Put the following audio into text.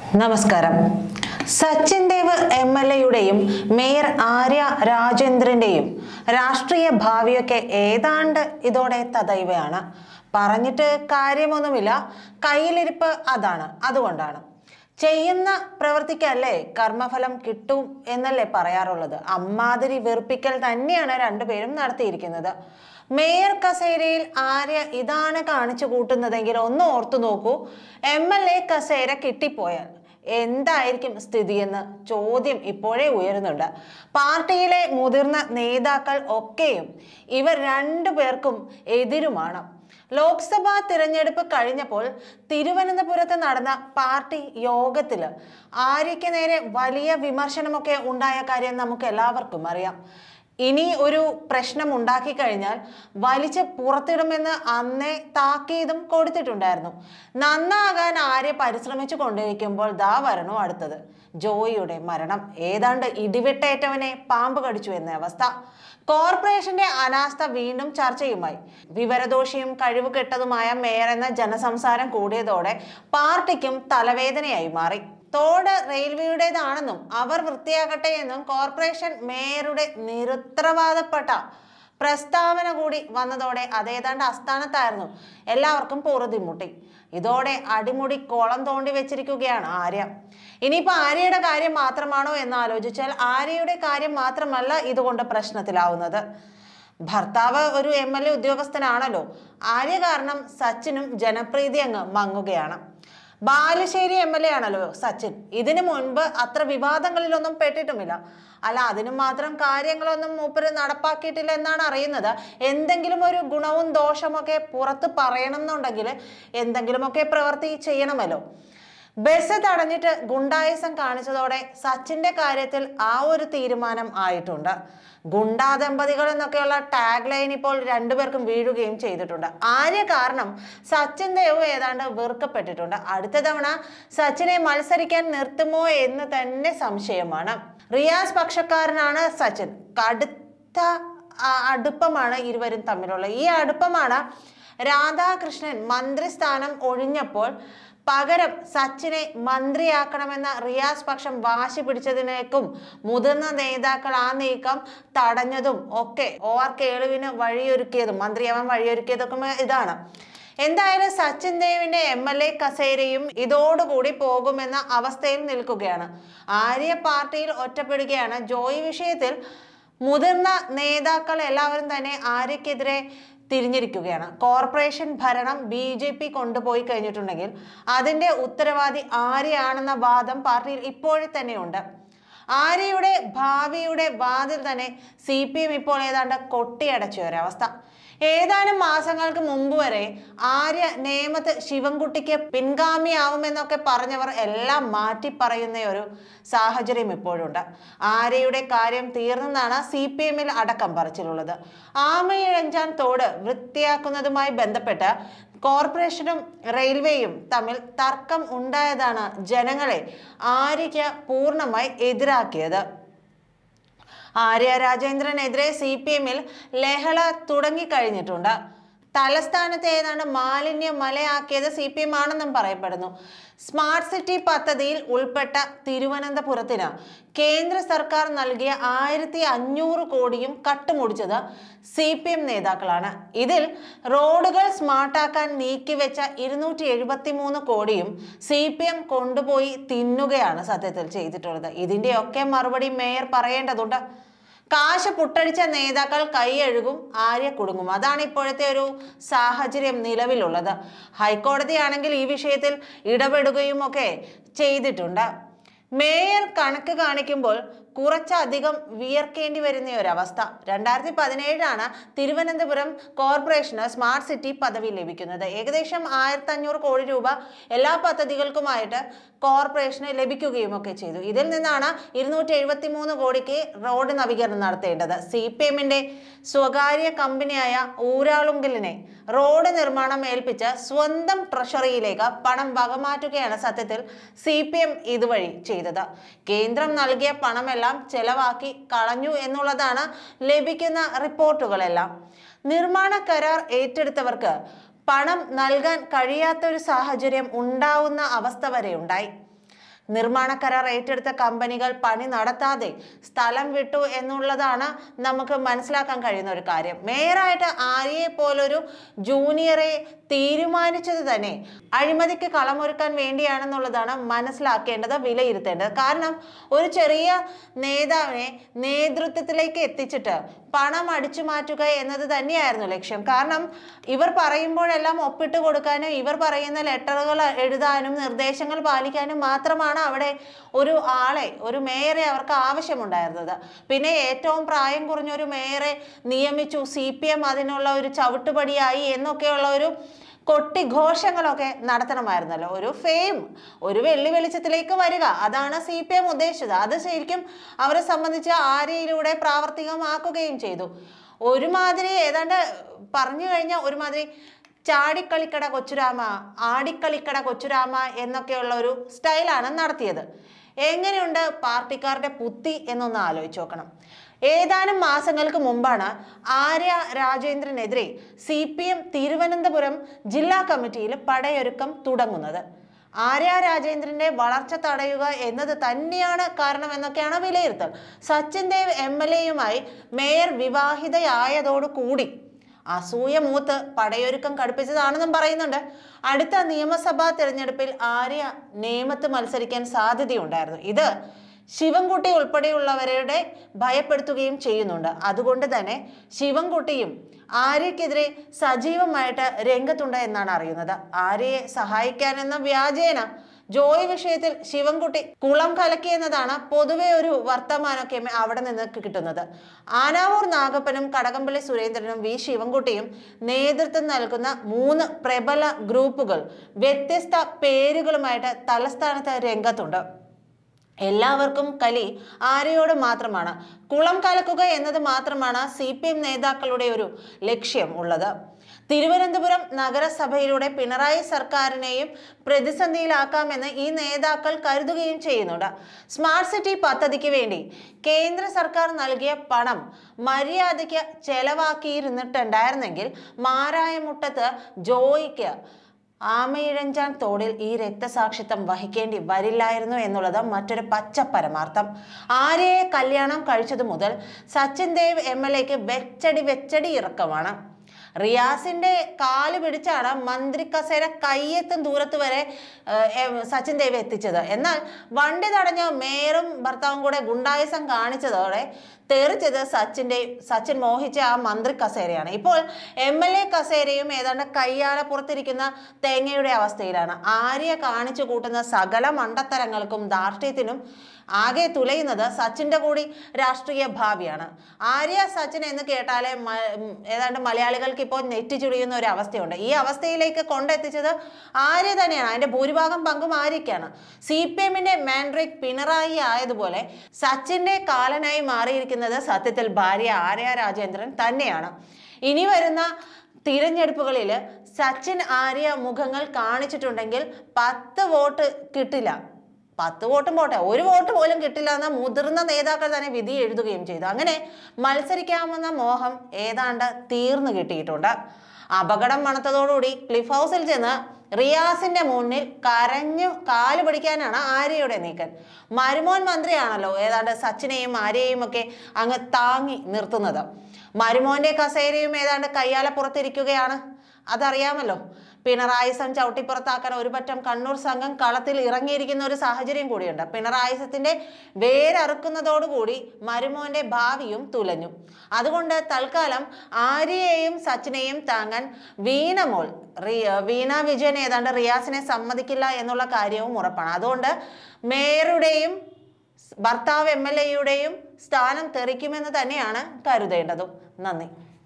നമസ്കാരം. സച്ചിൻ ദേവ് MLA-യുടെയും മേയർ ആര്യ രാജേന്ദ്രന്റെയും രാഷ്ട്രീയ ഭാവിയൊക്കെ ഏതാണ്ട് ഇതോടെ തദൈവയാണ്. പറഞ്ഞിട്ട് കാര്യമൊന്നുമില്ല, കയ്യിലിരിപ്പ് അതാണ്. അതുകൊണ്ടാണ് ചെയ്യുന്ന പ്രവൃത്തിക്കല്ലേ കർമ്മഫലം കിട്ടും എന്നല്ലേ പറയാറുള്ളത്. അമ്മാതിരി വെറുപ്പിക്കൽ തന്നെയാണ് രണ്ടുപേരും നടത്തിയിരിക്കുന്നത്. മേയർ കസേരയിൽ ആര്യ ഇതാണ് കാണിച്ചു കൂട്ടുന്നതെങ്കിൽ ഒന്ന് ഓർത്തു നോക്കൂ. MLA കസേര കിട്ടിപ്പോയാൽ എന്തായിരിക്കും സ്ഥിതിയെന്ന് ചോദ്യം ഇപ്പോഴേ ഉയരുന്നുണ്ട്. പാർട്ടിയിലെ മുതിർന്ന നേതാക്കൾ ഒക്കെയും ഇവർ രണ്ടുപേർക്കും എതിരുമാണ്. ലോക്സഭാ തിരഞ്ഞെടുപ്പ് കഴിഞ്ഞപ്പോൾ തിരുവനന്തപുരത്ത് നടന്ന പാർട്ടി യോഗത്തില് ആര്യയ്ക്ക് നേരെ വലിയ വിമർശനമൊക്കെ ഉണ്ടായ കാര്യം നമുക്ക് എല്ലാവർക്കും അറിയാം. ഇനി ഒരു പ്രശ്നം ഉണ്ടാക്കി കഴിഞ്ഞാൽ വലിച്ച് പുറത്തിടുമെന്ന് അന്നേ താക്കീതും കൊടുത്തിട്ടുണ്ടായിരുന്നു. നന്നാകാൻ ആര്യ പരിശ്രമിച്ചു കൊണ്ടിരിക്കുമ്പോൾ ദാ വരണു അടുത്തത്. ജോയിയുടെ മരണം. ഏതാണ്ട് ഇടിവെട്ടേറ്റവനെ പാമ്പ് കടിച്ചു എന്ന അവസ്ഥ. കോർപ്പറേഷന്റെ അനാസ്ഥ വീണ്ടും ചർച്ചയുമായി. വിവരദോഷിയും കഴിവുകെട്ടതുമായ മേയർ എന്ന ജനസംസാരം കൂടിയതോടെ പാർട്ടിക്കും തലവേദനയായി മാറി. തോട് റെയിൽവേയുടേതാണെന്നും അവർ വൃത്തിയാകട്ടെ എന്നും കോർപ്പറേഷൻ മേയറുടെ നിരുത്തരവാദപ്പെട്ട പ്രസ്താവന കൂടി വന്നതോടെ അതേതാണ്ട് അസ്ഥാനത്തായിരുന്നു. എല്ലാവർക്കും പൊറുതിമുട്ടി. ഇതോടെ അടിമുടി കോളം തോണ്ടി വെച്ചിരിക്കുകയാണ് ആര്യ. ഇനിയിപ്പോ ആര്യയുടെ കാര്യം മാത്രമാണോ എന്ന് ആലോചിച്ചാൽ ആര്യയുടെ കാര്യം മാത്രമല്ല ഇതുകൊണ്ട് പ്രശ്നത്തിലാവുന്നത്. ഭർത്താവ് ഒരു MLA ഉദ്യോഗസ്ഥനാണല്ലോ. ആര്യ കാരണം സച്ചിനും ജനപ്രീതി അങ്ങ് മങ്ങുകയാണ്. ബാലുശ്ശേരി MLA ആണല്ലോ സച്ചിൻ. ഇതിനു മുൻപ് അത്ര വിവാദങ്ങളിലൊന്നും പെട്ടിട്ടുമില്ല. അല്ല, അതിനു മാത്രം കാര്യങ്ങളൊന്നും മൂപ്പര് നടപ്പാക്കിയിട്ടില്ല എന്നാണ് അറിയുന്നത്. എന്തെങ്കിലും ഒരു ഗുണവും ദോഷമൊക്കെ പുറത്ത് പറയണം എന്നുണ്ടെങ്കിൽ എന്തെങ്കിലുമൊക്കെ പ്രവൃത്തി ചെയ്യണമല്ലോ. ബസ് തടഞ്ഞിട്ട് ഗുണ്ടായുസം കാണിച്ചതോടെ സച്ചിന്റെ കാര്യത്തിൽ ആ ഒരു തീരുമാനം ആയിട്ടുണ്ട്. ഗുണ്ടാ ദമ്പതികൾ എന്നൊക്കെയുള്ള ടാഗ് ലൈൻ ഇപ്പോൾ രണ്ടുപേർക്കും വീഴുകയും ചെയ്തിട്ടുണ്ട്. ആര്യ കാരണം സച്ചിൻ ദേവ് ഏതാണ്ട് വെറുക്കപ്പെട്ടിട്ടുണ്ട്. അടുത്ത തവണ സച്ചിനെ മത്സരിക്കാൻ നിർത്തുമോ എന്ന് തന്നെ സംശയമാണ്. റിയാസ് പക്ഷക്കാരനാണ് സച്ചിൻ. കടുത്ത അടുപ്പമാണ് ഇരുവരും തമ്മിലുള്ള. ഈ അടുപ്പമാണ് രാധാകൃഷ്ണൻ മന്ത്രിസ്ഥാനം ഒഴിഞ്ഞപ്പോൾ പകരം സച്ചിനെ മന്ത്രിയാക്കണമെന്ന റിയാസ് പക്ഷം വാശി പിടിച്ചതിനേക്കും മുതിർന്ന നേതാക്കൾ ആ നീക്കം തടഞ്ഞതും ഒക്കെ OR കേളുവിന് വഴിയൊരുക്കിയതും മന്ത്രിയാവാൻ വഴിയൊരുക്കിയതൊക്കെ ഇതാണ്. എന്തായാലും സച്ചിൻ ദേവിന്റെ MLA കസേരയും ഇതോടുകൂടി പോകുമെന്ന അവസ്ഥയിൽ നിൽക്കുകയാണ്. ആര്യ പാർട്ടിയിൽ ഒറ്റപ്പെടുകയാണ്. ജോയി വിഷയത്തിൽ മുതിർന്ന നേതാക്കൾ എല്ലാവരും തന്നെ ആര്യക്കെതിരെ തിരിഞ്ഞിരിക്കുകയാണ്. കോർപ്പറേഷൻ ഭരണം BJP കൊണ്ടുപോയി കഴിഞ്ഞിട്ടുണ്ടെങ്കിൽ അതിന്റെ ഉത്തരവാദി ആര്യയാണെന്ന വാദം പാർട്ടിയിൽ ഇപ്പോഴേ തന്നെയുണ്ട്. ആര്യയുടെ ഭാവിയുടെ വാതിൽ തന്നെ CPM ഇപ്പോൾ ഏതാണ്ട് കൊട്ടിയടച്ച ഒരവസ്ഥ. ഏതാനും മാസങ്ങൾക്ക് മുമ്പ് വരെ ആര്യ നേമത്ത് ശിവൻകുട്ടിക്ക് പിൻഗാമിയാവുമെന്നൊക്കെ പറഞ്ഞവർ എല്ലാം മാറ്റി പറയുന്ന ഒരു സാഹചര്യം ഇപ്പോഴുണ്ട്. ആര്യയുടെ കാര്യം തീർന്നെന്നാണ് CPM-ൽ അടക്കം പറച്ചിലുള്ളത്. ആമയിഴഞ്ചാൻ തോട് വൃത്തിയാക്കുന്നതുമായി ബന്ധപ്പെട്ട് കോർപ്പറേഷനും റെയിൽവേയും തമ്മിൽ തർക്കം ഉണ്ടായതാണ് ജനങ്ങളെ ആര്യയ്ക്ക് പൂർണ്ണമായി എതിരാക്കിയത്. ആര്യ രാജേന്ദ്രനെതിരെ CPM-ൽ ലഹള തുടങ്ങിക്കഴിഞ്ഞിട്ടുണ്ട്. തലസ്ഥാനത്ത് ഏതാണ്ട് മാലിന്യ മലയാക്കിയത് CPM ആണെന്നും പറയപ്പെടുന്നു. സ്മാർട്ട് സിറ്റി പദ്ധതിയിൽ ഉൾപ്പെട്ട തിരുവനന്തപുരത്തിന് കേന്ദ്ര സർക്കാർ നൽകിയ 1500 കോടിയും കട്ടുമുടിച്ചത് CPM നേതാക്കളാണ്. ഇതിൽ റോഡുകൾ സ്മാർട്ടാക്കാൻ നീക്കിവെച്ച 273 കോടിയും CPM കൊണ്ടുപോയി തിന്നുകയാണ് സത്യത്തിൽ ചെയ്തിട്ടുള്ളത്. ഇതിന്റെയൊക്കെ മറുപടി മേയർ പറയേണ്ടതുണ്ട്. കാശ് പുട്ടടിച്ച നേതാക്കൾ കൈയഴുകും, ആര്യ കുടുങ്ങും. അതാണ് ഇപ്പോഴത്തെ ഒരു സാഹചര്യം നിലവിലുള്ളത്. ഹൈക്കോടതിയാണെങ്കിൽ ഈ വിഷയത്തിൽ ഇടപെടുകയും ഒക്കെ ചെയ്തിട്ടുണ്ട്. മേയർ കണക്ക് കാണിക്കുമ്പോൾ കുറച്ചധികം വിയർക്കേണ്ടി വരുന്ന ഒരവസ്ഥ. 2017 തിരുവനന്തപുരം കോർപ്പറേഷന് സ്മാർട്ട് സിറ്റി പദവി ലഭിക്കുന്നത്. ഏകദേശം 1500 കോടി രൂപ എല്ലാ പദ്ധതികൾക്കുമായിട്ട് കോർപ്പറേഷന് ലഭിക്കുകയും ഒക്കെ ചെയ്തു. ഇതിൽ നിന്നാണ് 273 കോടിക്ക് റോഡ് നവീകരണം നടത്തേണ്ടത്. CPM-ന്റെ സ്വകാര്യ കമ്പനിയായ ഊരാളുങ്കലിനെ റോഡ് നിർമ്മാണം ഏൽപ്പിച്ച് സ്വന്തം ട്രഷറിയിലേക്ക് പണം വകമാറ്റുകയാണ് സത്യത്തിൽ CPM ഇതുവഴി ചെയ്തത്. കേന്ദ്രം നൽകിയ പണമെല്ലാം ചെലവാക്കി കളഞ്ഞു എന്നുള്ളതാണ് ലഭിക്കുന്ന റിപ്പോർട്ടുകളെല്ലാം. നിർമ്മാണ കരാർ ഏറ്റെടുത്തവർക്ക് പണം നൽകാൻ കഴിയാത്തൊരു സാഹചര്യം ഉണ്ടാവുന്ന അവസ്ഥ വരെ ഉണ്ടായി. നിർമ്മാണ കരാർ ഏറ്റെടുത്ത കമ്പനികൾ പണി നടത്താതെ സ്ഥലം വിട്ടു എന്നുള്ളതാണ് നമുക്ക് മനസ്സിലാക്കാൻ കഴിയുന്ന ഒരു കാര്യം. മേയറായിട്ട് ആര്യയെ പോലൊരു ജൂനിയറെ തീരുമാനിച്ചത് തന്നെ അഴിമതിക്ക് കളമൊരുക്കാൻ വേണ്ടിയാണെന്നുള്ളതാണ് മനസ്സിലാക്കേണ്ടത്, വിലയിരുത്തേണ്ടത്. കാരണം ഒരു ചെറിയ നേതാവിനെ നേതൃത്വത്തിലേക്ക് എത്തിച്ചിട്ട് പണം അടിച്ചു മാറ്റുക എന്നത് തന്നെയായിരുന്നു ലക്ഷ്യം. കാരണം ഇവർ പറയുമ്പോഴെല്ലാം ഒപ്പിട്ട് കൊടുക്കാനും ഇവർ പറയുന്ന ലെറ്ററുകൾ എഴുതാനും നിർദ്ദേശങ്ങൾ പാലിക്കാനും മാത്രമാണ് അവിടെ ഒരു മേയറെ അവർക്ക് ആവശ്യമുണ്ടായിരുന്നത്. പിന്നെ ഏറ്റവും പ്രായം കുറഞ്ഞ ഒരു മേയറെ നിയമിച്ചു, CPM അതിനുള്ള ഒരു ചവിട്ടുപടിയായി എന്നൊക്കെയുള്ള ഒരു കൊട്ടിഘോഷങ്ങളൊക്കെ നടത്തണമായിരുന്നല്ലോ. ഒരു ഫെയിം, ഒരു വെള്ളി വെളിച്ചത്തിലേക്ക് വരിക, അതാണ് CPM ഉദ്ദേശിച്ചത്. അത് ശരിക്കും അവരെ സംബന്ധിച്ച് ആര്യയിലൂടെ പ്രാവർത്തികമാക്കുകയും ചെയ്തു. ഒരുമാതിരി ഏതാണ്ട് പറഞ്ഞു കഴിഞ്ഞാൽ ഒരുമാതിരി ചാടിക്കളിക്കട കൊച്ചുരാമ, ആടിക്കളിക്കട കൊച്ചുരാമ എന്നൊക്കെയുള്ള ഒരു സ്റ്റൈലാണ് നടത്തിയത്. എങ്ങനെയുണ്ട് പാർട്ടിക്കാരുടെ ബുദ്ധി എന്നൊന്ന് ആലോചിച്ച് നോക്കണം. ഏതാനും മാസങ്ങൾക്ക് മുമ്പാണ് ആര്യ രാജേന്ദ്രനെതിരെ CPM തിരുവനന്തപുരം ജില്ലാ കമ്മിറ്റിയിൽ പടയൊരുക്കം തുടങ്ങുന്നത്. ആര്യ രാജേന്ദ്രന്റെ വളർച്ച തടയുക എന്നത് തന്നെയാണ് കാരണം എന്നൊക്കെയാണ് വിലയിരുത്തൽ. സച്ചിൻ ദേവ് MLAയുമായി മേയർ വിവാഹിതയായതോടുകൂടി അസൂയ മൂത്ത് പടയൊരുക്കം കടുപ്പിച്ചതാണെന്നും പറയുന്നുണ്ട്. അടുത്ത നിയമസഭാ തെരഞ്ഞെടുപ്പിൽ ആര്യ നേമത്ത് മത്സരിക്കാൻ സാധ്യതയുണ്ടായിരുന്നു. ഇത് ശിവൻകുട്ടി ഉൾപ്പെടെയുള്ളവരുടെ ഭയപ്പെടുത്തുകയും ചെയ്യുന്നുണ്ട്. അതുകൊണ്ട് തന്നെ ശിവൻകുട്ടിയും ആര്യക്കെതിരെ സജീവമായിട്ട് രംഗത്തുണ്ട് എന്നാണ് അറിയുന്നത്. ആര്യയെ സഹായിക്കാനെന്ന വ്യാജേന ജോയ് വിഷയത്തിൽ ശിവൻകുട്ടി കുളം കലക്കിയെന്നതാണ് പൊതുവെ ഒരു വർത്തമാനമൊക്കെ അവിടെ നിന്ന് കിട്ടുന്നത്. ആനാവൂർ നാഗപ്പനും കടകംപള്ളി സുരേന്ദ്രനും V ശിവൻകുട്ടിയും നേതൃത്വം നൽകുന്ന 3 പ്രബല ഗ്രൂപ്പുകൾ വ്യത്യസ്ത പേരുകളുമായിട്ട് തലസ്ഥാനത്ത് രംഗത്തുണ്ട്. എല്ലാവർക്കും കലി ആര്യയോട് മാത്രമാണ്. കുളം കലക്കുക എന്നത് മാത്രമാണ് CPM നേതാക്കളുടെ ഒരു ലക്ഷ്യം ഉള്ളത്. തിരുവനന്തപുരം നഗരസഭയിലൂടെ പിണറായി സർക്കാരിനെയും പ്രതിസന്ധിയിലാക്കാമെന്ന് ഈ നേതാക്കൾ കരുതുകയും ചെയ്യുന്നുണ്ട്. സ്മാർട്ട് സിറ്റി പദ്ധതിക്ക് വേണ്ടി കേന്ദ്ര സർക്കാർ നൽകിയ പണം മര്യാദയ്ക്ക് ചെലവാക്കിയിരുന്നിട്ടുണ്ടായിരുന്നെങ്കിൽ മാരായമുട്ടത്ത് ജോയിക്ക് ആമയിഴഞ്ചാൻ തോടിൽ ഈ രക്തസാക്ഷിത്വം വഹിക്കേണ്ടി വരില്ലായിരുന്നു എന്നുള്ളത് മറ്റൊരു പച്ച പരമാർത്ഥം. ആര്യയെ കല്യാണം കഴിച്ചതു മുതൽ സച്ചിൻ ദേവ് MLAക്ക് വെച്ചടി ഇറക്കമാണ്. റിയാസിന്റെ കാല് പിടിച്ചാണ് മന്ത്രി കസേര കയ്യെത്തും ദൂരത്ത് വരെ സച്ചിൻ ദേവ് എത്തിച്ചത്. എന്നാൽ വണ്ടി തടഞ്ഞ മേയറും ഭർത്താവും കൂടെ ഗുണ്ടായുസം കാണിച്ചതോടെ തെറിച്ചത് സച്ചിൻ മോഹിച്ച ആ മന്ത്രി കസേരയാണ്. ഇപ്പോൾ MLA കസേരയും ഏതാണ്ട് കയ്യാല പുറത്തിരിക്കുന്ന തേങ്ങയുടെ അവസ്ഥയിലാണ്. ആര്യ കാണിച്ചു കൂട്ടുന്ന സകല മണ്ടത്തരങ്ങൾക്കും ധാർഷ്ട്യത്തിനും ആകെ തുലയുന്നത് സച്ചിന്റെ കൂടി രാഷ്ട്രീയ ഭാവിയാണ്. ആര്യ സച്ചിൻ എന്ന് കേട്ടാലേ ഏതാണ്ട് മലയാളികൾക്ക് ഇപ്പോൾ നെറ്റിച്ചുടിയുന്ന ഒരു അവസ്ഥയുണ്ട്. ഈ അവസ്ഥയിലേക്ക് കൊണ്ടെത്തിച്ചത് ആര്യ തന്നെയാണ്. അതിന്റെ ഭൂരിഭാഗം പങ്കും ആര്യക്കാണ്. CPMന്റെ മാൻഡ്രിക് പിണറായി ആയതുപോലെ സച്ചിന്റെ കാലനായി മാറിയിരിക്കുന്നത് സത്യത്തിൽ ഭാര്യ ആര്യ രാജേന്ദ്രൻ തന്നെയാണ്. ഇനി വരുന്ന തിരഞ്ഞെടുപ്പുകളിൽ സച്ചിൻ ആര്യ മുഖങ്ങൾ കാണിച്ചിട്ടുണ്ടെങ്കിൽ 10 വോട്ട് കിട്ടില്ല. 10 വോട്ടും പോട്ടെ, 1 വോട്ട് പോലും കിട്ടില്ല എന്ന മുതിർന്ന നേതാക്കൾ തന്നെ വിധി എഴുതുകയും ചെയ്തു. അങ്ങനെ മത്സരിക്കാമെന്ന മോഹം ഏതാണ്ട് തീർന്നു കിട്ടിയിട്ടുണ്ട്. അപകടം മണത്തതോടുകൂടി ക്ലിഫ് ഹൗസിൽ ചെന്ന് റിയാസിന്റെ മുന്നിൽ കരഞ്ഞു കാല് പിടിക്കാനാണ് ആര്യയുടെ നീക്കൻ. മരുമോൻ മന്ത്രിയാണല്ലോ ഏതാണ്ട് സച്ചിനെയും ആര്യയെയും ഒക്കെ അങ്ങ് താങ്ങി നിർത്തുന്നത്. മരുമോന്റെ കസേരയും ഏതാണ്ട് കയ്യാല പുറത്തിരിക്കുകയാണ്. അതറിയാമല്ലോ. പിണറായിസം ചവിട്ടിപ്പുറത്താക്കാൻ ഒരുപറ്റം കണ്ണൂർ സംഘം കളത്തിൽ ഇറങ്ങിയിരിക്കുന്ന ഒരു സാഹചര്യം കൂടിയുണ്ട്. പിണറായിസത്തിന്റെ വേരറുക്കുന്നതോടുകൂടി മരുമോന്റെ ഭാവിയും തുലഞ്ഞു. അതുകൊണ്ട് തൽക്കാലം ആര്യയെയും സച്ചിനെയും താങ്ങാൻ വീണ വിജയൻ ഏതാണ്ട് റിയാസിനെ സമ്മതിക്കില്ല എന്നുള്ള കാര്യവും ഉറപ്പാണ്. അതുകൊണ്ട് മേയറുടെയും ഭർത്താവ് MLAയുടെയും സ്ഥാനം തെറിക്കുമെന്ന് തന്നെയാണ് കരുതേണ്ടതും. നന്ദി.